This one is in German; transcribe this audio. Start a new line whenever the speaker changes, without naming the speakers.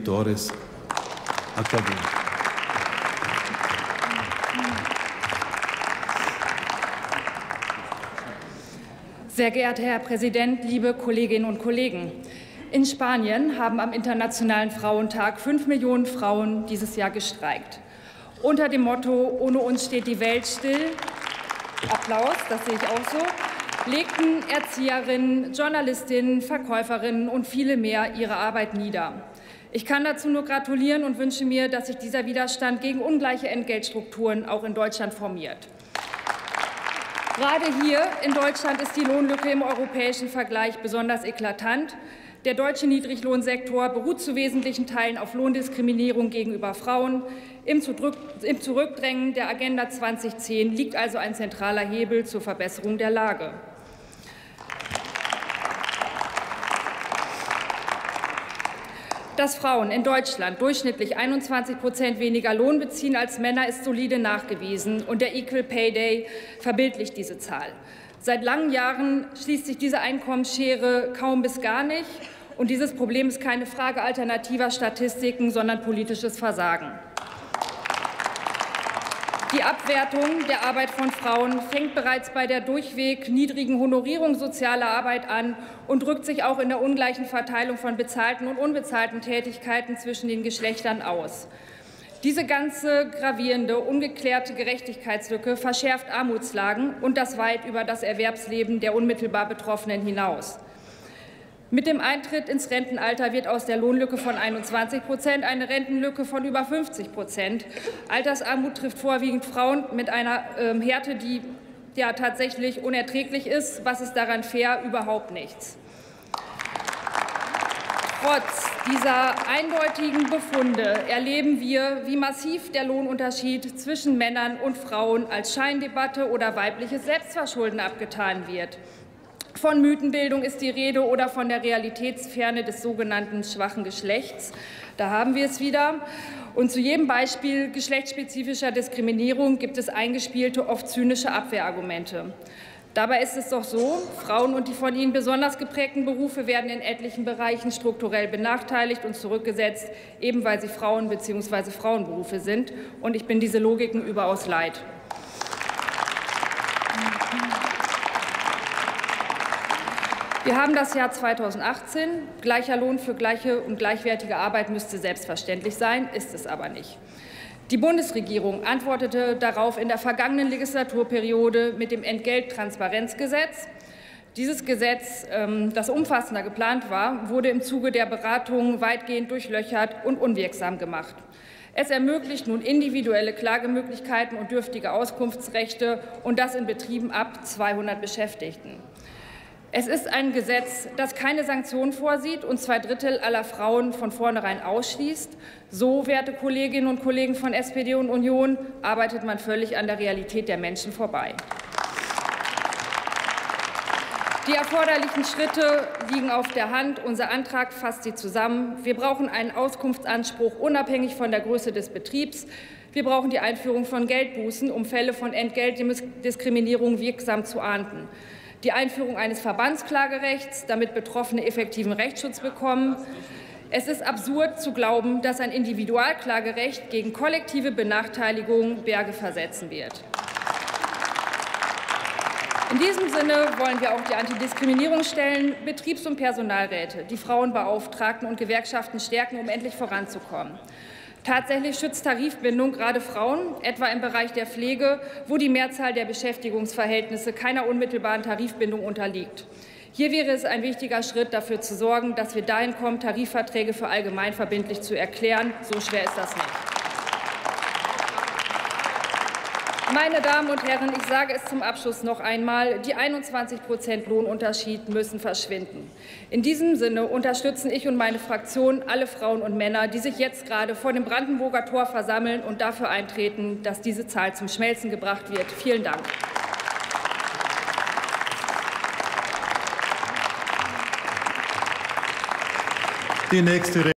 Torres acabou.
Sehr geehrter Herr Präsident, liebe Kolleginnen und Kollegen! In Spanien haben am Internationalen Frauentag 5 Millionen Frauen dieses Jahr gestreikt. Unter dem Motto „Ohne uns steht die Welt still" – Applaus, das sehe ich auch so – legten Erzieherinnen, Journalistinnen, Verkäuferinnen und viele mehr ihre Arbeit nieder. Ich kann dazu nur gratulieren und wünsche mir, dass sich dieser Widerstand gegen ungleiche Entgeltstrukturen auch in Deutschland formiert. Gerade hier in Deutschland ist die Lohnlücke im europäischen Vergleich besonders eklatant. Der deutsche Niedriglohnsektor beruht zu wesentlichen Teilen auf Lohndiskriminierung gegenüber Frauen. Im Zurückdrängen der Agenda 2010 liegt also ein zentraler Hebel zur Verbesserung der Lage. Dass Frauen in Deutschland durchschnittlich 21% weniger Lohn beziehen als Männer, ist solide nachgewiesen, und der Equal Pay Day verbildlicht diese Zahl. Seit langen Jahren schließt sich diese Einkommensschere kaum bis gar nicht, und dieses Problem ist keine Frage alternativer Statistiken, sondern politisches Versagen. Die Abwertung der Arbeit von Frauen fängt bereits bei der durchweg niedrigen Honorierung sozialer Arbeit an und drückt sich auch in der ungleichen Verteilung von bezahlten und unbezahlten Tätigkeiten zwischen den Geschlechtern aus. Diese ganze gravierende, ungeklärte Gerechtigkeitslücke verschärft Armutslagen und das weit über das Erwerbsleben der unmittelbar Betroffenen hinaus. Mit dem Eintritt ins Rentenalter wird aus der Lohnlücke von 21% eine Rentenlücke von über 50%. Altersarmut trifft vorwiegend Frauen mit einer Härte, die ja tatsächlich unerträglich ist. Was ist daran fair? Überhaupt nichts. Trotz dieser eindeutigen Befunde erleben wir, wie massiv der Lohnunterschied zwischen Männern und Frauen als Scheindebatte oder weibliches Selbstverschulden abgetan wird. Von Mythenbildung ist die Rede oder von der Realitätsferne des sogenannten schwachen Geschlechts. Da haben wir es wieder. Und zu jedem Beispiel geschlechtsspezifischer Diskriminierung gibt es eingespielte, oft zynische Abwehrargumente. Dabei ist es doch so, Frauen und die von ihnen besonders geprägten Berufe werden in etlichen Bereichen strukturell benachteiligt und zurückgesetzt, eben weil sie Frauen bzw. Frauenberufe sind. Und ich bin diese Logiken überaus leid. Wir haben das Jahr 2018. Gleicher Lohn für gleiche und gleichwertige Arbeit müsste selbstverständlich sein, ist es aber nicht. Die Bundesregierung antwortete darauf in der vergangenen Legislaturperiode mit dem Entgelttransparenzgesetz. Dieses Gesetz, das umfassender geplant war, wurde im Zuge der Beratungen weitgehend durchlöchert und unwirksam gemacht. Es ermöglicht nun individuelle Klagemöglichkeiten und dürftige Auskunftsrechte, und das in Betrieben ab 200 Beschäftigten. Es ist ein Gesetz, das keine Sanktionen vorsieht und 2/3 aller Frauen von vornherein ausschließt. So, werte Kolleginnen und Kollegen von SPD und Union, arbeitet man völlig an der Realität der Menschen vorbei. Die erforderlichen Schritte liegen auf der Hand. Unser Antrag fasst sie zusammen. Wir brauchen einen Auskunftsanspruch unabhängig von der Größe des Betriebs. Wir brauchen die Einführung von Geldbußen, um Fälle von Entgeltdiskriminierung wirksam zu ahnden. Die Einführung eines Verbandsklagerechts, damit Betroffene effektiven Rechtsschutz bekommen. Es ist absurd zu glauben, dass ein Individualklagerecht gegen kollektive Benachteiligung Berge versetzen wird. In diesem Sinne wollen wir auch die Antidiskriminierungsstellen, Betriebs- und Personalräte, die Frauenbeauftragten und Gewerkschaften stärken, um endlich voranzukommen. Tatsächlich schützt Tarifbindung gerade Frauen, etwa im Bereich der Pflege, wo die Mehrzahl der Beschäftigungsverhältnisse keiner unmittelbaren Tarifbindung unterliegt. Hier wäre es ein wichtiger Schritt, dafür zu sorgen, dass wir dahin kommen, Tarifverträge für allgemeinverbindlich zu erklären. So schwer ist das nicht. Meine Damen und Herren, ich sage es zum Abschluss noch einmal, die 21% Lohnunterschied müssen verschwinden. In diesem Sinne unterstützen ich und meine Fraktion alle Frauen und Männer, die sich jetzt gerade vor dem Brandenburger Tor versammeln und dafür eintreten, dass diese Zahl zum Schmelzen gebracht wird. Vielen Dank.
Die nächste